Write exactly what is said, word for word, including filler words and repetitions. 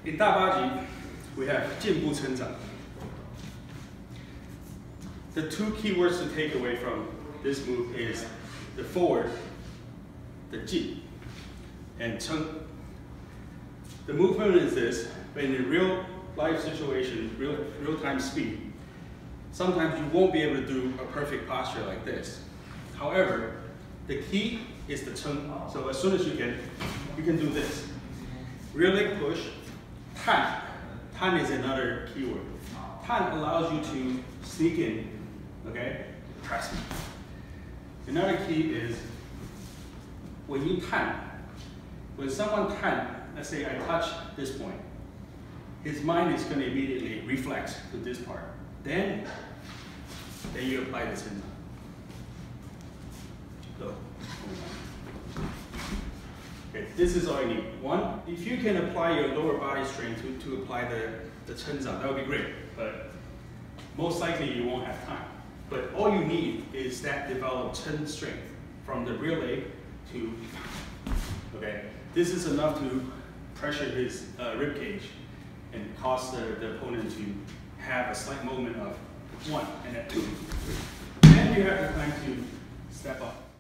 In 大八级, we have 箭步撑掌. The two key words to take away from this move is the forward, the 进, and 撑. The movement is this, but in a real life situation, real, real time speed, sometimes you won't be able to do a perfect posture like this. However, the key is the 撑. So as soon as you can, you can do this. Rear leg push, 探. 探 is another keyword. 探 allows you to sneak in, okay? Press. Another key is when you 探, when someone 探, let's say I touch this point, his mind is going to immediately reflex to this part. Then, then you apply the 撑掌. Go. Okay, this is all you need. One, if you can apply your lower body strength to, to apply the, the 撑掌, that would be great. But most likely you won't have time. But all you need is that developed 撑 strength from the rear leg to, okay? This is enough to pressure his uh, rib cage and cause the, the opponent to have a slight movement of one and then two. Then you have the time to step up.